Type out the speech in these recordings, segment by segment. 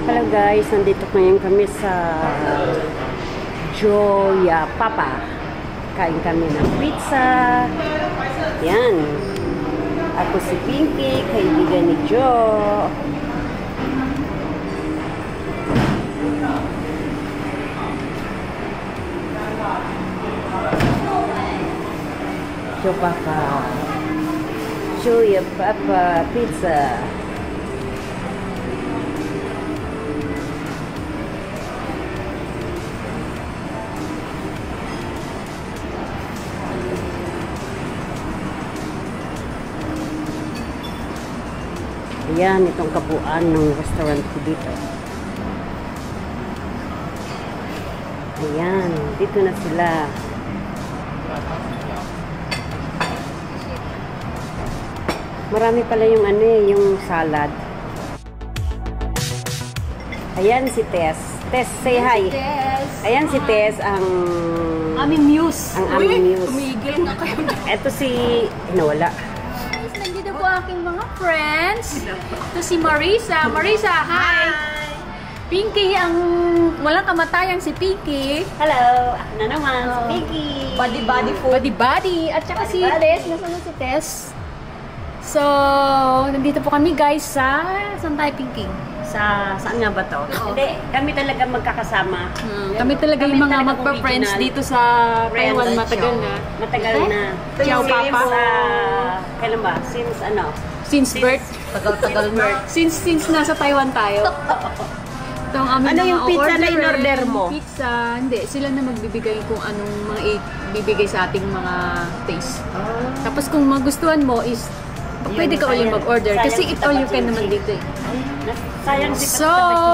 Hello guys, nandito ngayon kami sa Joya Papa. Kain kami ng pizza. Yan. Ako si Pinky, kaibigan ni Joe. Joe Papa. Joya Papa Pizza. Ayan, itong kabuuan ng restaurant ko dito. Ayan, dito na sila. Marami pala yung yung salad. Ayan si Tess. Tess, say hi. Ayan si Tess, ang aming muse. Ang aming muse. Tumigil na kayo. Ito si nawala. Nandito po aking mga friends. Ito si Marisa. Marisa, hi! Pinky, ang walang kamatayang si Pinky. Hello! Ako na naman, si Pinky. Body food. Body. At saka si Tess. Nasaan si Tess? So, nandito po kami guys sa... Saan tayo, Pinky? Saan nga ba to? Hindi, kami talaga magkakasama. Kami talaga yung mga magpa-friends dito sa Taiwan. Matagal na. Matagal na. Ciao, Papa. Kailan ba? Since ano? Since birth. Tagal birth. Since nasa Taiwan tayo. Ito ang aming ano yung pizza na in-order mo? Pizza. Hindi, sila na magbibigay kung anong mga ibibigay sa ating mga taste. Tapos kung magustuhan mo is pwede ka ulit mag-order. Kasi it all you can naman dito eh. So,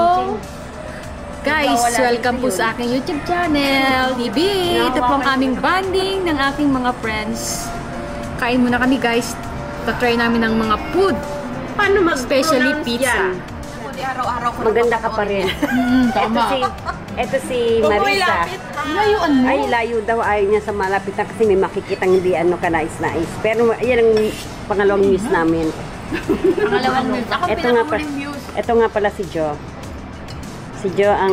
guys, welcome po sa aking YouTube channel. Bibi, ito po ang aming bonding ng aking mga friends. Kain muna kami guys. Tatry namin ng mga food. Paano especially pizza. Maganda ka pa rin. Ito si Marisa. Layuan mo. Ay, layo daw. Ayaw niya sa malapit na kasi may makikitang hindi ka nais-nais. Pero yan ang pangalawang news namin. Pangalawang news. Ako pinakuling news. Ito nga pala si Joe. Si Joe ang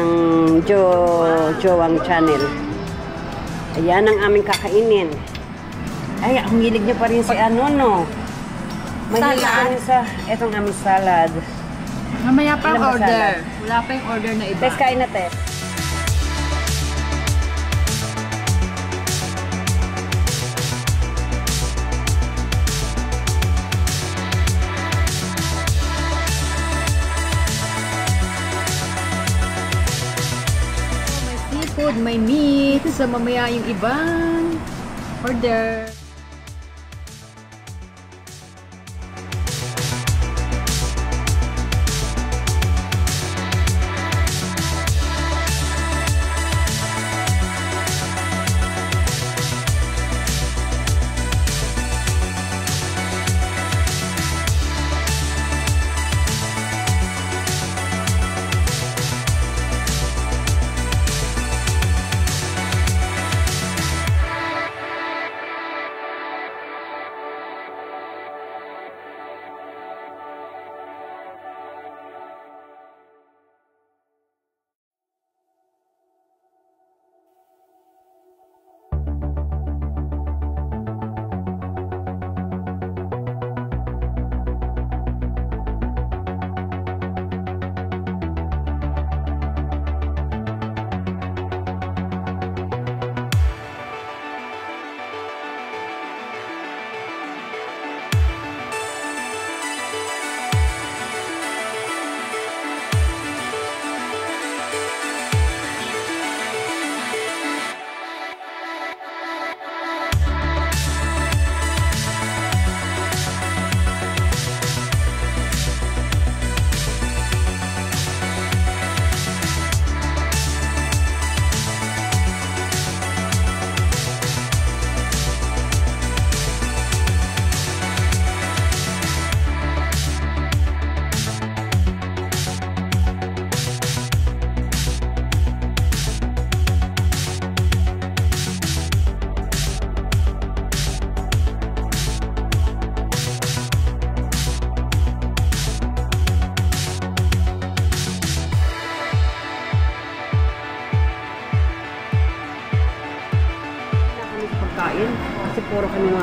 Joe ang channel. Ayan ang aming kakainin. Ay, ang hilig niya pa rin si no? Mahilig pa rin sa itong aming salad. Mamaya pa ang order. Wala pa yung order na iba. Tess, kain na, Tess. May seafood, may meat. So mamaya yung ibang order.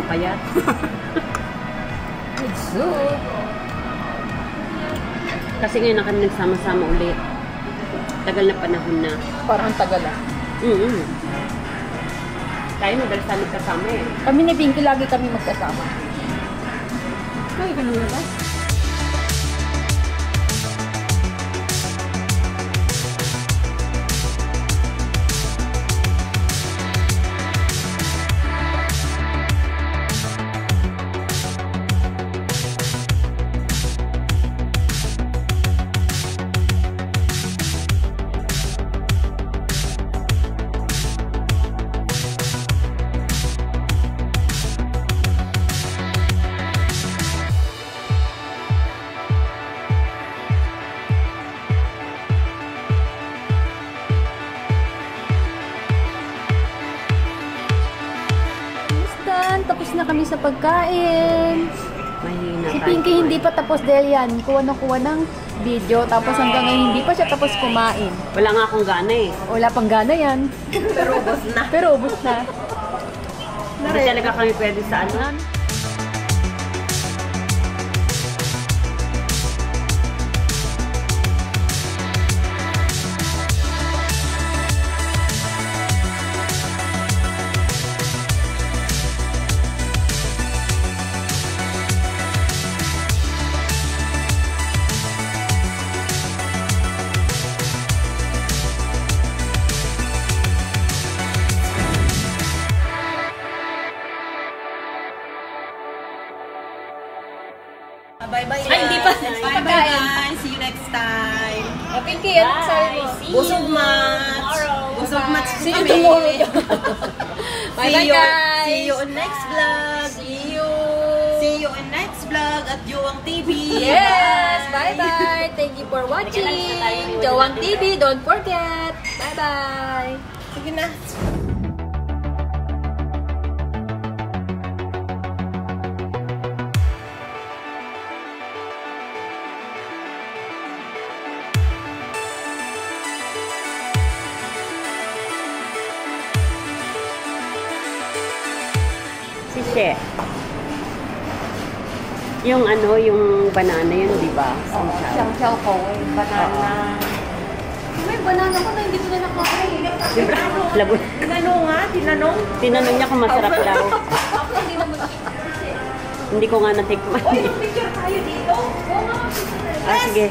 papayat. So, Kasi ngayon na kami nagsama-sama ulit. Tagal na panahon na. parang tagal ah. Tayo madalas tayo nagkasama eh. Kami ni Pinky, lagi kami magkasama. Ay, ganun ba? Tapos na kami sa pagkain. Mahina Si Pinky hindi pa tapos dahil yan. Kuha ng video. Tapos hanggang ngayon hindi pa siya tapos kumain. Wala nga akong gana eh. Wala pang gana yan. Pero ubos na. Hindi talaga kami pwede sa ano. Bye-bye. Ay, hindi pa. Bye-bye, guys. See you next time. Pinky, ano sabi mo? Busog much. Busog much. See you tomorrow. Bye-bye, guys. See you on next vlog. See you on next vlog at Jowang TV. Yes! Bye-bye! Thank you for watching! Jowang TV, don't forget! Bye-bye! Sige na. Si She. Yung ano, yung banana yun, di ba? Siyang ko. Banana. May banana ko na hindi ko na nakakain. Siyempre, labo. Tinanong? Tinanong niya kung masarap daw. Hindi ko nga natikman. Picture tayo dito. Sige.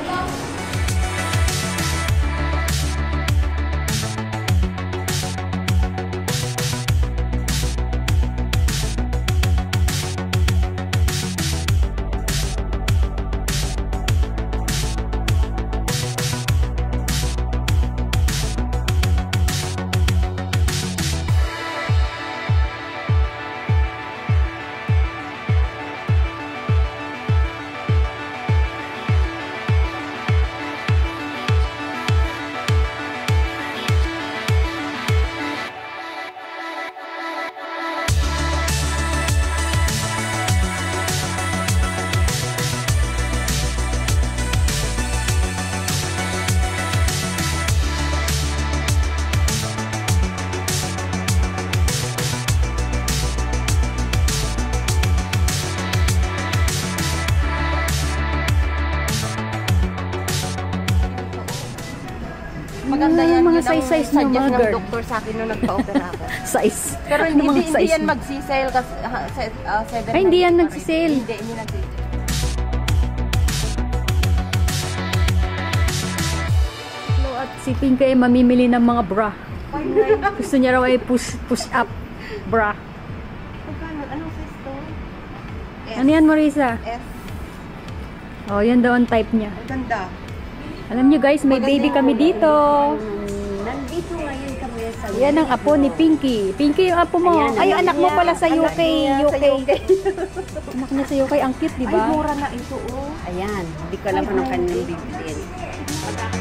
Maganda yan. Mga Yun ang size-size ng suggest mugger. ng doktor sa akin nung nagpa-opera ako. Size. Pero Ano hindi, mga hindi size yan mo? magsisale kasi 7. Ay, hindi yan nagsisale. Hindi nagsisale. At si Pinky ay mamimili ng mga bra. Gusto niya raw ay push up bra. Magkano? Anong size to? Ano yan, Marisa? S. Oh, yan daw ang type niya. Ang ganda. Alam niyo guys, may baby kami dito. Nandito ngayon kami sa... Yan ang apo ni Pinky. Pinky, yung apo mo. Ayan, Ay, anak anak mo niya. pala sa UK. Anak niya sa UK. Anak niya sa UK. Ang cute, di Ay, ba? mura na ito, oh. Ayan, hindi ko alam kung anong kanilang bibilin.